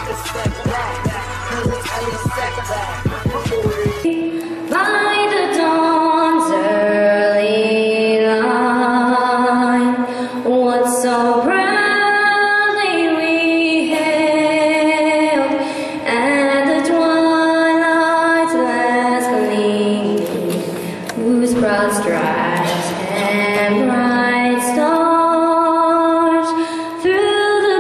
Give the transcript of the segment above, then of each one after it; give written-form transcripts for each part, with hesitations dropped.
By the dawn's early light, what so proudly we hailed, and the twilight's last gleaming, whose broad stripes and bright stars through the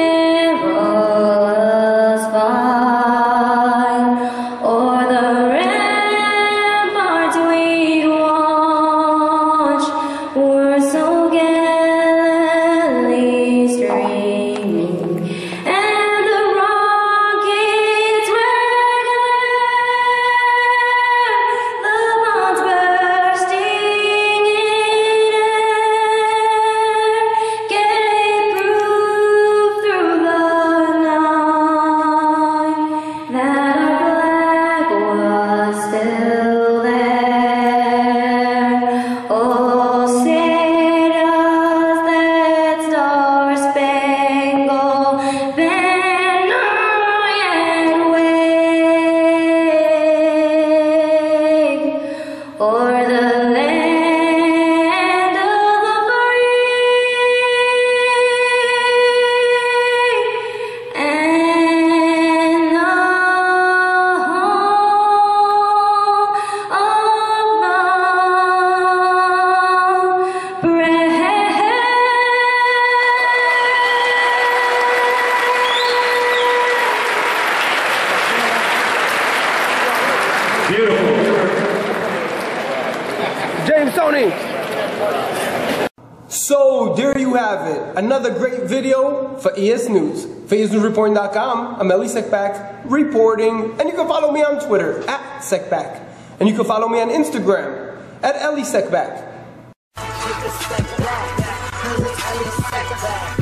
perilous fight, o'er the ramparts we'd watch, were so gallantly streaming, and the rockets regular, the bombs bursting in air, gave proof through the night that our flag was still there. Oh, say does that star-spangled banner yet wave o'er the land of the free and the home of the brave. Beautiful. James Tony. So there you have it. Another great video for ES News. For ESNewsReporting.com, I'm Ellie Sekback reporting, and you can follow me on Twitter @Sekback, and you can follow me on Instagram @Ellie Sekback.